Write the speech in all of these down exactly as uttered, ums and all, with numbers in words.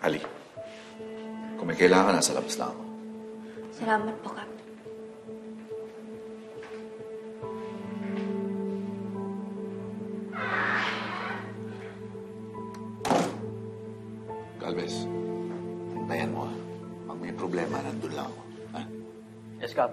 Ali, kung may kailangan, nasa labas lang ako. Salamat po, Kap. Galvez, hintayan mo, ha? Pag may problema, nandun lang ako. Ha? Yes, Kap.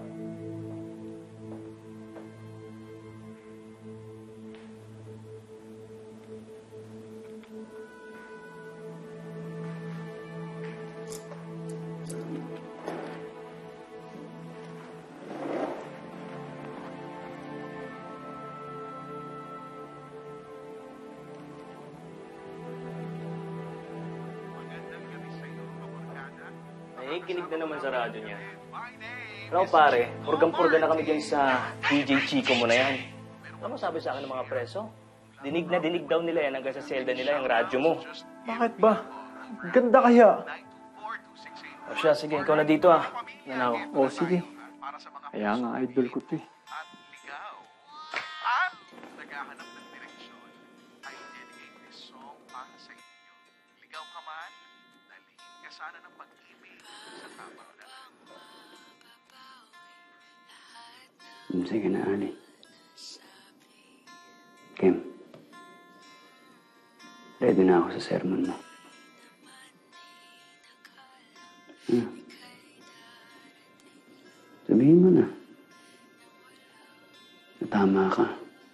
Eh, kinig na naman sa radyo niya. Alam mo pare, purgang-purga na kami dyan sa D J Chico mo na yan. Alam mo sabi sa akin ng mga preso? Dinig na dinig daw nila yan hanggang sa selda nila yung radyo mo. Bakit ba? Ganda kaya. O siya, sige, ikaw na dito ah. Yan ako. O, sige. Kaya nga, idol ko to eh. At naghahanap ng direksyon, I dedicate this song para sa inyo. Ligaw ka man, dalhin ka sana ng pag-ibig sa tamang daan. Sige na, Ali. Kim, ready na ako sa sermon mo. Hmm. Sabihin mo na. Natama ka.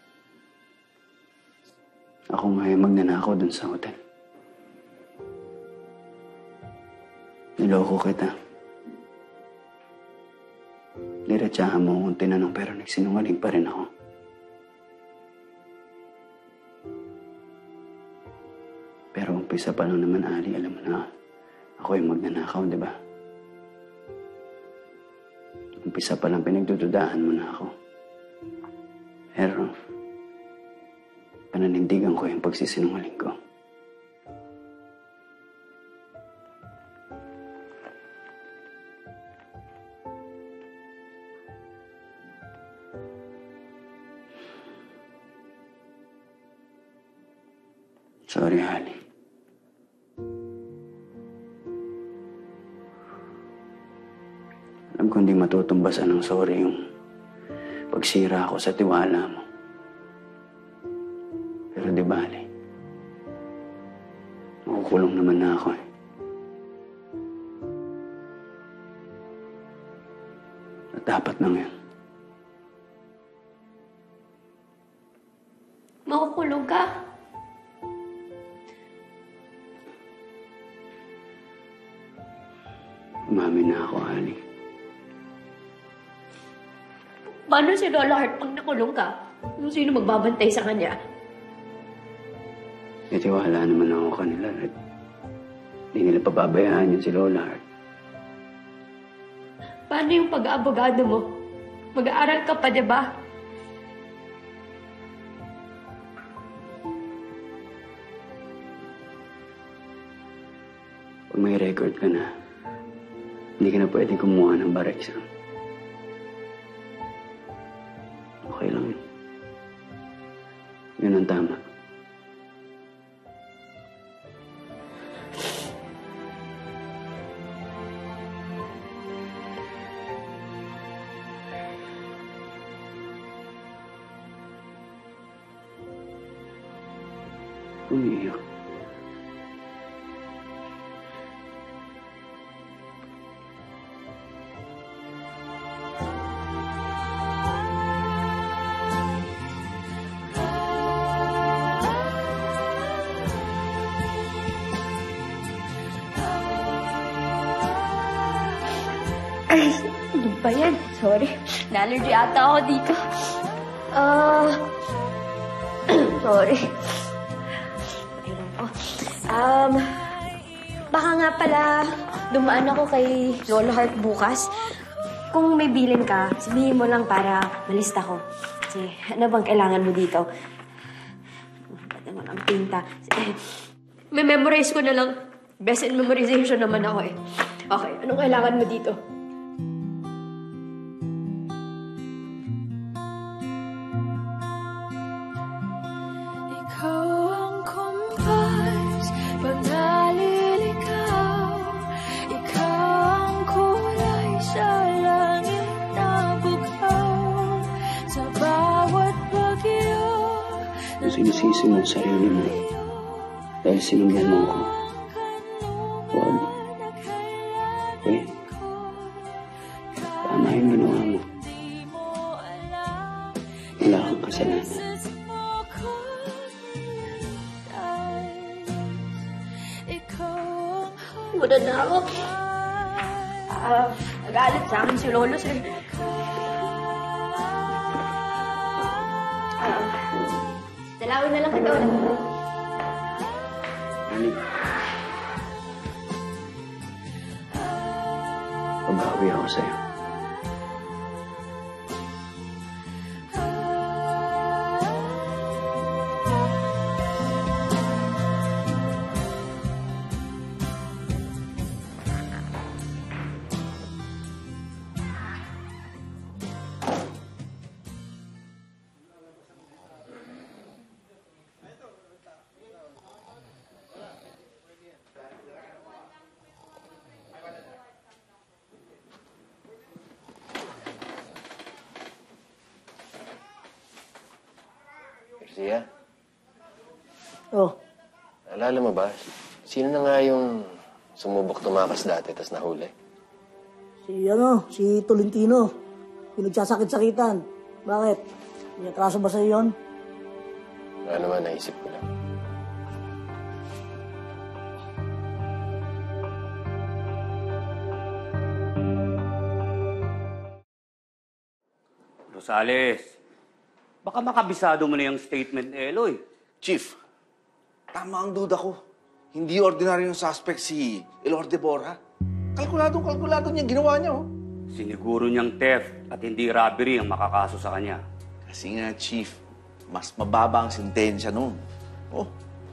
Ako nga yung magnanakaw dun sa hotel. Niloko kita. Diretsahan mo kung tinanong pero nagsinungaling pa rin ako. Pero umpisa pa lang naman, Ali, alam mo na, ako yung magnanakaw, di ba? Umpisa pa lang pinagdududahan mo na ako. Pero, pananindigan ko yung pagsisinungaling ko. Sorry, Ali. Alam ko hindi matutumbasan ng sorry yung pagsira ako sa tiwala mo. Pero di ba, Ali? Makukulong naman na ako eh. At dapat na ngayon. Makukulong ka? Umamin na ako, Ali. Paano si Lola Hart pag nakulong ka? Sino magbabantay sa kanya? May tiwala naman ako kanila at hindi nila pababayaan yun si Lola Hart. Paano yung pag-aabogado mo? Mag-aaral ka pa, di ba? Pag may record ka na, hindi ka na pwede kumuha ng bar exam. Okay lang yun. Yun ang tama. Umiiyak. Ay, ano ba yan? Sorry. Na-allergy ata ako dito. Ah... sorry. Ayun po. Um... Baka nga pala dumaan ako kay Lola Hart bukas. Kung may bilin ka, sabihin mo lang para malista ko. Kasi ano bang kailangan mo dito? Ba't naman ang pinta? Eh, may memorize ko na lang. Best in memorization naman ako eh. Okay, anong kailangan mo dito? Ikaw ang kumpas pag nalilikaw. sinisisi mo ang sarili mo dahil sinundan mo ako. Huwag. Eh, tama yung ginawa mo. Wala kang kasalanan. Muna na ako. Ah, nagalit sa akin si Lolo, sir. Ah, dalawin na lang kita ulit. Ano? Pabawi ako sa'yo. Garcia, Oh, alala mo ba? Sino na nga yung sumubok tumakas dati tas nahuli? si ano, si Tolentino. Yung nagsasakit-sakitan. Bakit? May atraso ba sa'yo yun? Ano naman, naisip ko lang. Rosales, baka makabisado mo na yung statement ni Eloy. Chief, tama ang duda ko. Hindi ordinaryong suspect si Elorde Borja. Kalkuladong kalkulado niya ginawa niya, oh. Siniguro niyang theft at hindi robbery ang makakaso sa kanya. Kasi nga, Chief, mas mababa ang sentensya nun. Oh,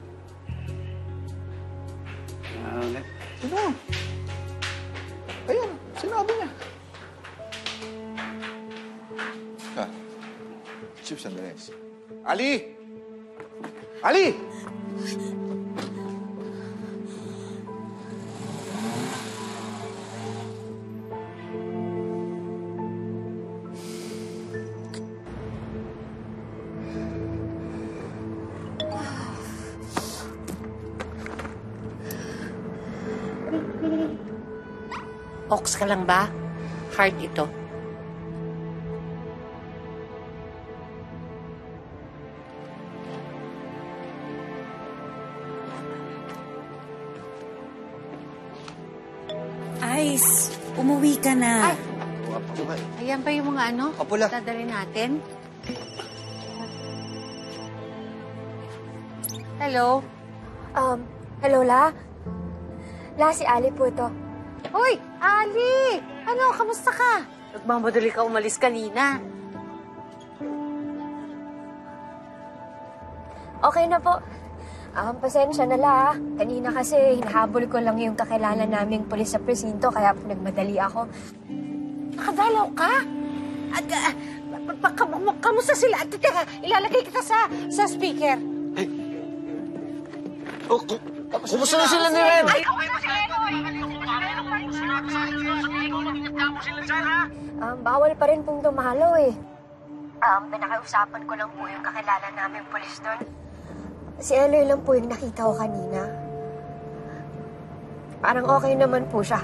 Uh, ano? Ayan, sinabi niya. Ha? Chief, sandali. Ali! Ali! Ox ka lang ba? Heart ito. Ice, umuwi ka na. Ay, ayan pa yung mga ano? Kapula. Dadalhin natin. Hello? Um, hello, La? La, si Ali po ito. Hoy, Ali! Ano, kamusta ka? Nagmamadali ka umalis kanina. Okay na po. Um, pasensya na la. Kanina kasi hinahabol ko lang yung kakilala naming pulis sa presinto, kaya po nagmadali ako. Nakadalaw ka? At, uh, pa- ka- kamusta sila? At, teka, ilalagay kita sa sa speaker. Oh, ku- kumusta na sila ni Ren? Ay, Um, bawal pa rin pong dumalaw eh. Um, pinakausapan ko lang po yung kakilala naming pulis doon. Si Eloy lang po yung nakita ko kanina. Parang okay naman po siya.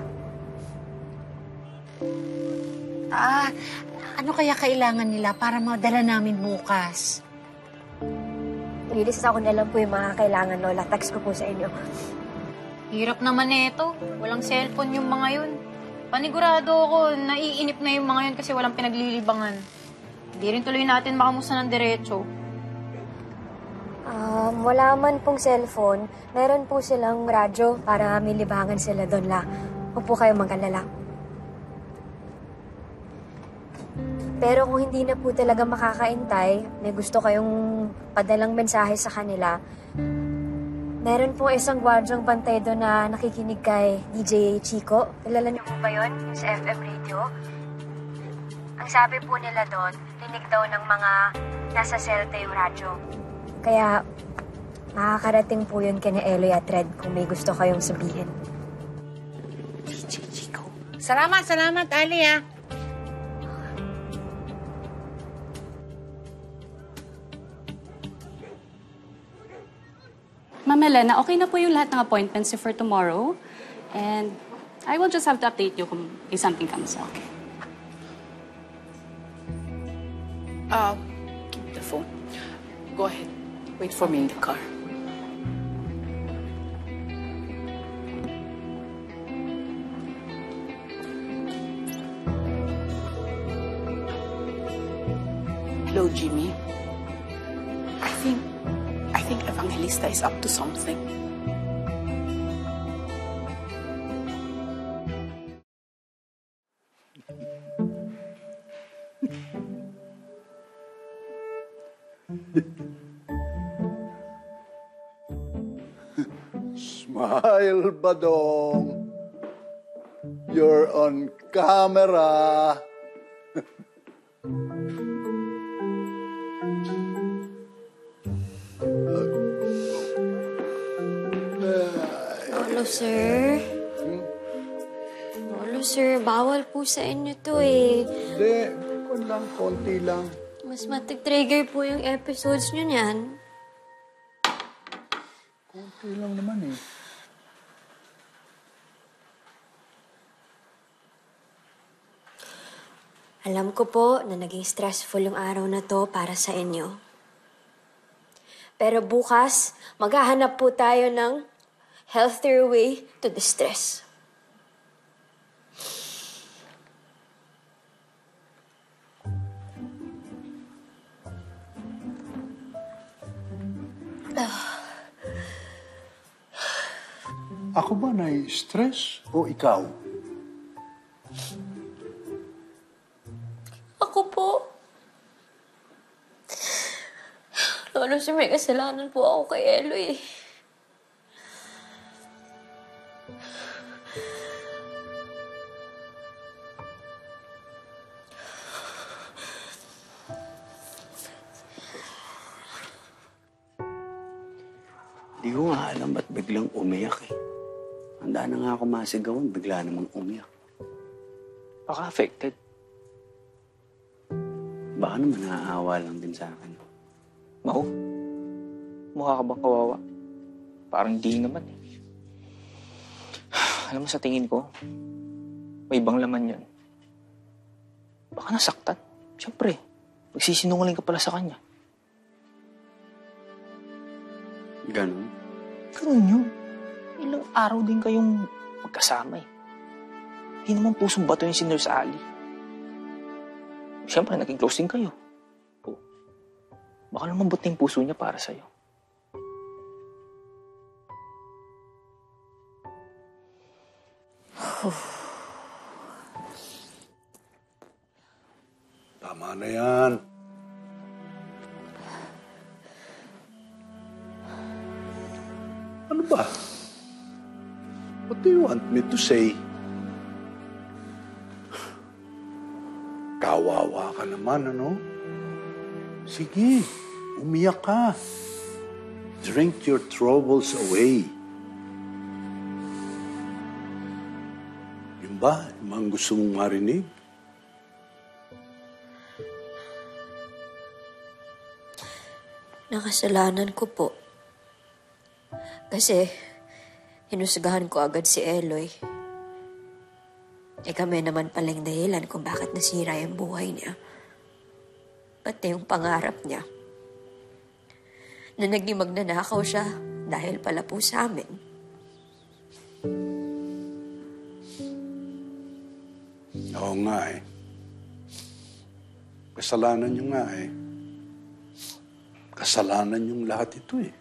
Ah, ano kaya kailangan nila para madala namin bukas? Nilista ko na lang po yung mga kailangan, Lola. Text ko po sa inyo. Hirap naman nito. Walang cellphone yung mga yun. Panigurado ako, naiinip na yung mga yun kasi walang pinaglilibangan. Hindi rin tuloy natin makamusta ng diretso. Um, wala man pong cellphone. Meron po silang radyo para may libangan sila doon, La. Huwag po kayong mag-alala. Pero kung hindi na po talaga makakaintay, may gusto kayong padalang mensahe sa kanila, meron po isang gwardyang bantay doon na nakikinig kay D J Chico. Kilala niyo po ba yun? Sa F M radio? Ang sabi po nila doon, rinig daw ng mga nasa selta yung radyo. Kaya makakarating po yun kina Eloy at Red kung may gusto kayong sabihin. D J Chico. Salamat, salamat, Ali, ah. Ma'am Elena, okay na po yung lahat ng appointments for tomorrow. And I will just have to update you kung if something comes up. Uh, keep the phone. Go ahead. Wait for me in the car. Hello, Jimmy. I think, I think Evangelista is up to something. Smile, Badong. You're on camera. Lolo, sir. Lolo, sir, bawal po sa inyo to eh. Hindi, kung lang, konti lang. Mas matig-trigger po yung episodes nyo niyan. Konti lang naman eh. Alam ko po na naging stressful yung araw na to para sa inyo. Pero bukas, maghahanap po tayo ng healthier way to the stress. Ako ba nai-stress o ikaw? Ako po. Lolo, sir, may kasalanan po ako kay Eloy. Di ko nga alam ba't biglang umiyak eh. Handa na nga ako masigawan, bigla namang umiyak. Baka affected. Baka naman naaawa lang din sa akin. Mau, mukha ka bang kawawa? Parang di naman eh. Alam mo, sa tingin ko, may ibang laman yan. Baka nasaktan. Siyempre, magsisinungaling ka pala sa kanya. Ganun? Ganun yun. Ilang araw din kayong magkasama eh. Hindi naman pusong bato yung si Nurse Ali. Siyempre, naging close din kayo. Oh. Baka naman buti yung puso niya para sa'yo. Tama na yan. Ano ba? What do you want me to say? Kawawa ka naman, ano? Sige, umiyak ka. Drink your troubles away. Yun ba? Yung mga gusto mong marinig? Nakasalanan ko po. Kasi, hinusgahan ko agad si Eloy. E kami naman palang dahilan kung bakit nasira yung buhay niya. Pati yung pangarap niya. Na naging magnanakaw siya dahil pala po sa amin. Oo nga eh. Kasalanan niyo nga eh. Kasalanan niyong lahat ito eh.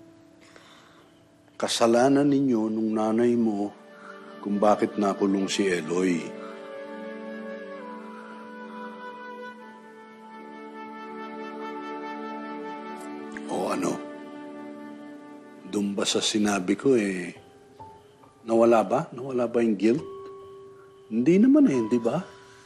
Kasalanan ninyo nung nanay mo kung bakit nakulong si Eloy. O ano? Doon ba sa sinabi ko eh, nawala ba? Nawala ba yung guilt? Hindi naman eh, di ba?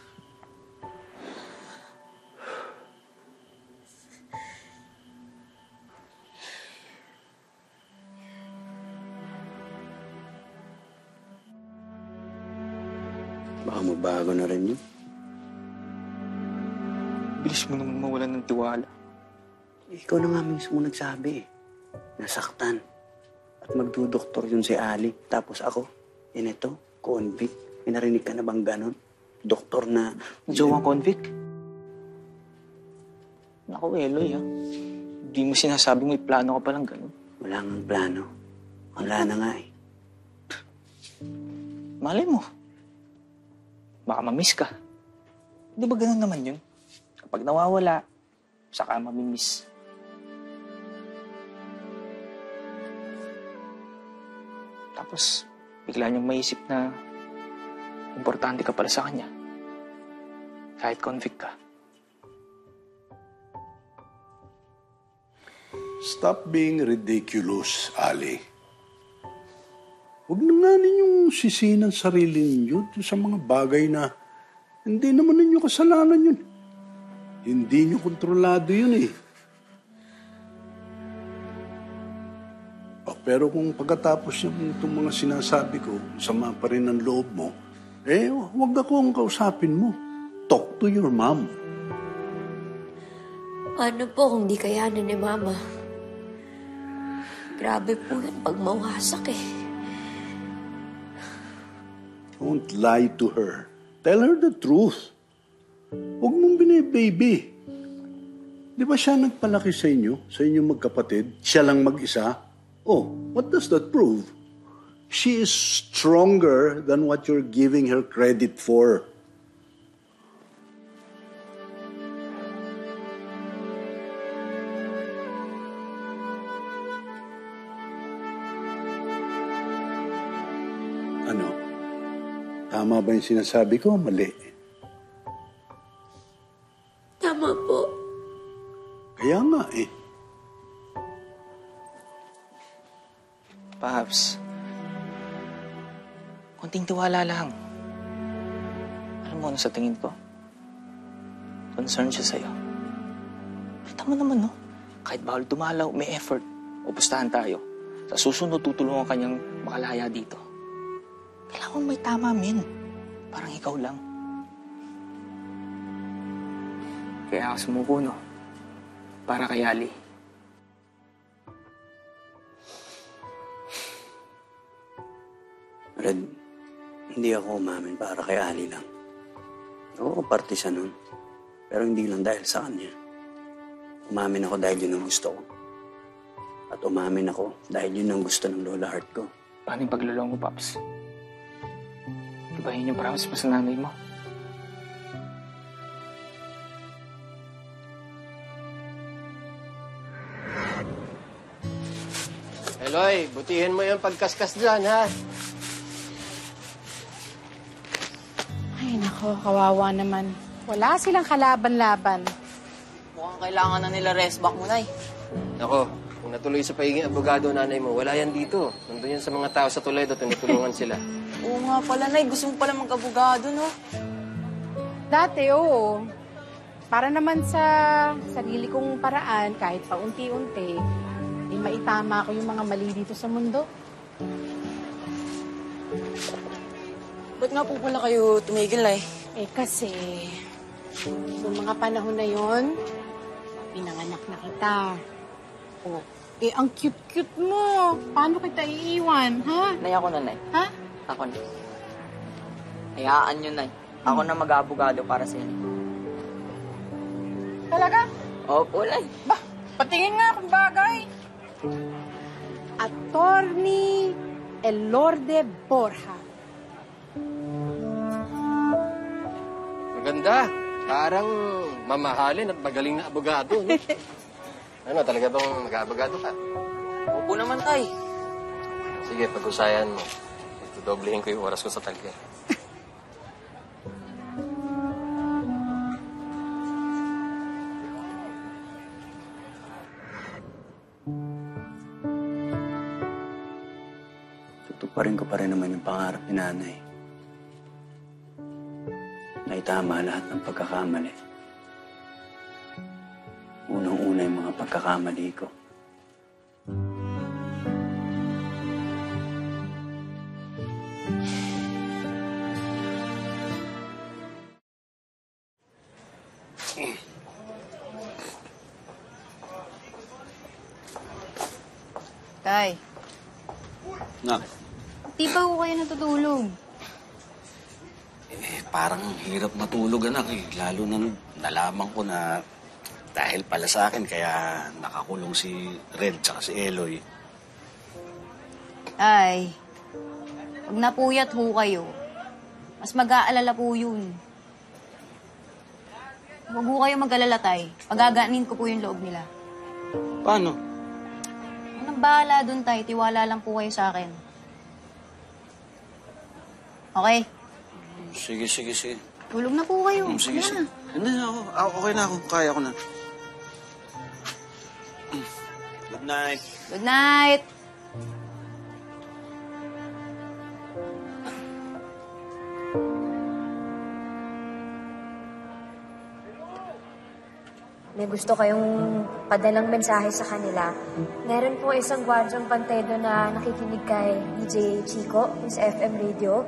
Baka magbago na rin yun. Bilis mo naman mawalan ng tiwala. Ikaw na nga mismo nagsabi eh. Nasaktan. At magdudoktor yun si Ali. Tapos ako, yun ito, convict. May narinig ka na bang ganon? Doktor na... Jowang convict? Naku, Eloy, ha? Hindi mo sinasabing may plano ka palang ganon. Wala ngang plano. Wala na nga eh. Malay mo. Baka mamiss ka. Di ba ganun naman yun? Kapag nawawala, saka mamimiss. Tapos, bigla niyang maisip na importante ka pala sa kanya. Kahit convict ka. Stop being ridiculous, Ali. Huwag na nga ninyong sisihin ang sarili ninyo sa mga bagay na hindi naman ninyo kasalanan yun. Hindi nyo kontrolado yun eh. Oh, pero kung pagkatapos yung itong mga sinasabi ko, sama pa rin ang loob mo, eh, huwag ako ang kausapin mo. Talk to your mom. Ano po kung di kayanan ni Mama? Grabe po yan pag mawasak eh. Don't lie to her. Tell her the truth. Huwag mong binibaby. Di ba siya nagpalaki sa inyo, sa inyong magkapatid? Siya lang mag-isa? Oh, what does that prove? She is stronger than what you're giving her credit for. Ano? Tama ba yung sinasabi ko? Mali. Tama po. Kaya nga eh. Perhaps, konting tiwala lang. Alam mo ano sa tingin ko? Concern siya sa'yo. Kita mo naman, no? Kahit bawal dumalaw, may effort. O pustahan tayo. Sa susunod, tutulungan kanyang makalaya dito. Kailangan may tama, min. Parang ikaw lang. Kaya ako sumuko, no? Para kay Ali. Red, hindi ako umamin para kay Ali lang. Oo, parte siya nun. Pero hindi lang dahil sa kanya. Umamin ako dahil yun ang gusto ko. At umamin ako dahil yun ang gusto ng Lola Heart ko. Paano yung paglulong mo, Paps? Diba yun yung promise mo sa nanay mo? Eloy, butihin mo yung pagkaskas dyan, ha? Ay, nako, kawawa naman. Wala silang kalaban-laban. Mukhang kailangan na nila rest back mo, Nay. Ako, kung natuloy sa pagiging abogado nanay mo, wala yan dito. Nandun yan sa mga tao sa Toledo, tinutulungan sila. Oo nga pala, Nay. Gusto mo pala mag-abogado, no? Dati, oo. Para naman sa sarili kong paraan, kahit paunti-unti, eh, maitama ko yung mga mali dito sa mundo. Ba't nga po pala kayo tumigil, Nay? Eh, kasi, noong mga panahon na yon, pinanganak na kita. Oh, eh, ang cute-cute mo. Paano kita iiwan, ha? Nay, ako na, Nay. Ha? Ako na. Hayaan nyo, Nay. Ako na mag-abogado para sa inyo. Talaga? Opo, Nay. Bah, patingin nga akong bagay. Attorney Elorde Borja. Maganda. Parang mamahalin at magaling na abogado, no? Ano, talaga bang mag-abogado ka? Opo naman, Tay. Sige, pag-usayan mo. Tudoblehin ko yung oras ko sa talye. Tutuparin ko pa rin naman yung pangarap ni nanay. Naitama lahat ng pagkakamali. Unang-una yung mga pagkakamali ko. Tay, Nak, Di ba ho kayo natutulog? eh, parang hirap matulog, anak eh. Lalo na nung nalaman ko na dahil pala sa akin, kaya nakakulong si Red tsaka si Eloy. Ay, pag napuyat ho kayo, mas mag-aalala po yun. Huwag ho kayo mag-alala, tay. Pagagaanin ko po yung loob nila. Paano? Anong bahala dun, tay? Tiwala lang po kayo sa akin. Okay? Sige, sige, sige. Tulog na po kayo. Hmm, sige, Ano sige. na? Hindi, ako, ako, okay na ako. Kaya ko na. Good night. Good night! May gusto kayong padalang mensahe sa kanila. Meron po isang gwardyang pantedo na nakikinig kay D J Chico, sa F M radio.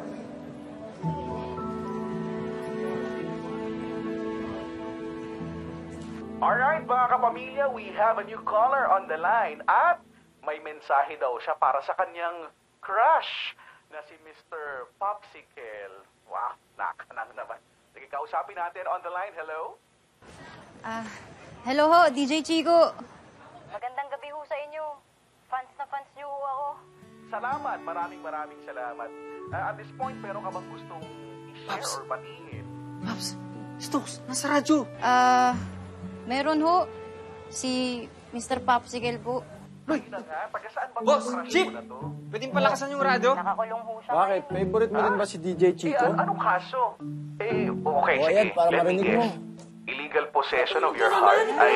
Alright, mga kapamilya, we have a new caller on the line. At may mensahe daw siya para sa kanyang crush na si Mister Popsicle. Wow, nakanang naman. Sige, kausapin natin on the line. Hello? Ah, hello ho, D J Chico. Magandang gabi ho sa inyo. Fans na fans niyo ho ako. Salamat, maraming maraming salamat. Uh, at this point, meron ka bang gustong i-share or batiin? Paps, Stokes, nasa radyo. Ah, meron ho. Si Mister Popsicle po. Ay, na nga, taga saan bang Boss, crush Chief! mo na to? Pwedeng palakasan yung radyo? Nakakulong ho siya. Bakit? Favorite mo rin ba si D J Eh, Chico? an- anong kaso? Eh, okay, O, sige. ayan, para Let me marinig mo. guess. Illegal possession of your heart ay...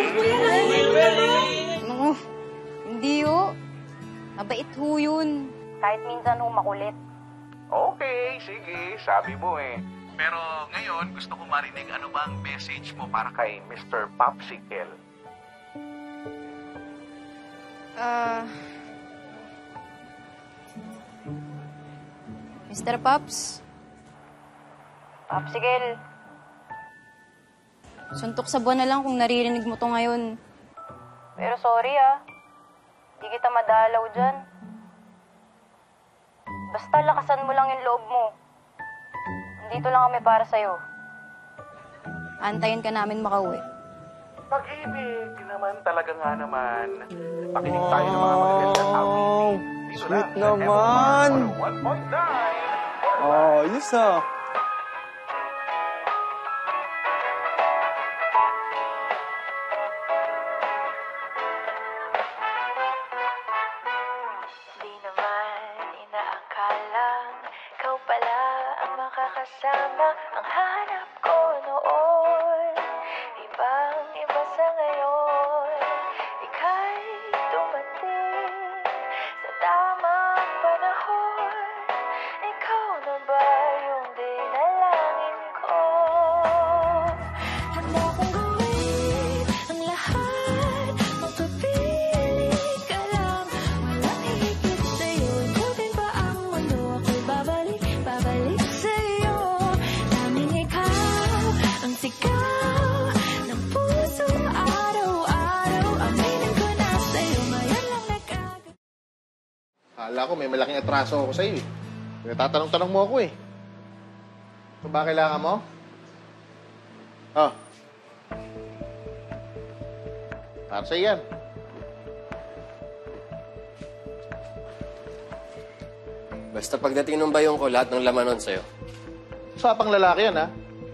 Ano? Hindi ho. Mabait ho yun. Kahit minsan ho makulit. Okay, sige, sabi mo eh. Pero ngayon, gusto ko marinig ano ba ang message mo para kay Mister Popsicle. Ah... Mister Pops, Popsicle, suntok sa buwan na lang kung naririnig mo to ngayon. pero sorry ah. Di kita madalaw dyan. Basta lakasan mo lang yung loob mo. Nandito lang kami para sa'yo. Antayin ka namin makauwi. Pag-ibig naman talaga nga naman. Pakinig tayo ng mga magagandang awitin. Dito Sweet lang sa naman. one point nine. Oh, yes ah. Di naman inaakalang ikaw pala ang makakasama. Ang hanap ko noon, ibang iba sa ngayon. Ika'y dumating sa tamang panahon. Ikaw na ba yung dinalangin ko? Handa kong gawin ang lahat, magpapilit ka lang. Walang higit sa'yo, ikutin pa ang mundo. Ako'y babalik, babalik sa'yo. Tanging ikaw ang sigaw ng puso araw-araw. Aminin ko na sa'yo, ngayon lang nagkagawa. Akala ko may malaking atraso ako sa'yo eh. Tatanong-tanong mo ako eh. Ito ba kailangan mo? Oh. Para sa'yo yan. Basta pagdating ng bayong ko, lahat ng laman nun sa'yo. Usapang lalaki yan, ha?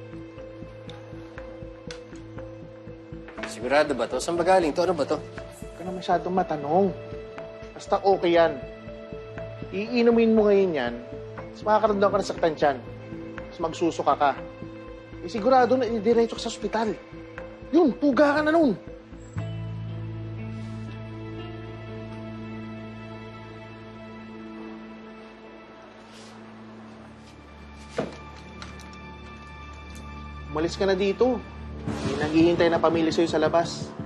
Sigurado ba to? Saan ba galing to? Ano ba to? Huwag ka na masyadong matanong. Basta okay yan. Iinumin mo ngayon yan, tapos makakaramdam ka ng saktan tiyan. Tapos magsusuka ka. Eh, sigurado na idiretso ka sa ospital. Yun, puga ka na nun. Umalis ka na dito. Hindi naghihintay na pamilya sa'yo sa labas.